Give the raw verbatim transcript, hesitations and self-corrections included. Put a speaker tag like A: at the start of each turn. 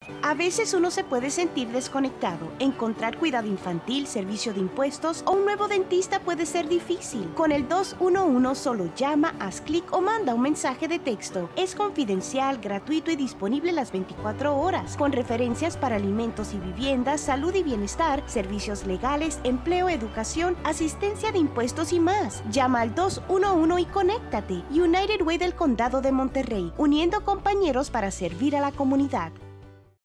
A: A veces uno se puede sentir desconectado. Encontrar cuidado infantil, servicio de impuestos o un nuevo dentista puede ser difícil. Con el dos uno uno solo llama, haz clic o manda un mensaje de texto. Es confidencial, gratuito y disponible las veinticuatro horas, con referencias para alimentos y viviendas, salud y bienestar, servicios legales, empleo, educación, asistencia de impuestos y más. Llama al dos uno uno y conéctate. United Way del Condado de Monterrey, uniendo compañeros para servir a la comunidad.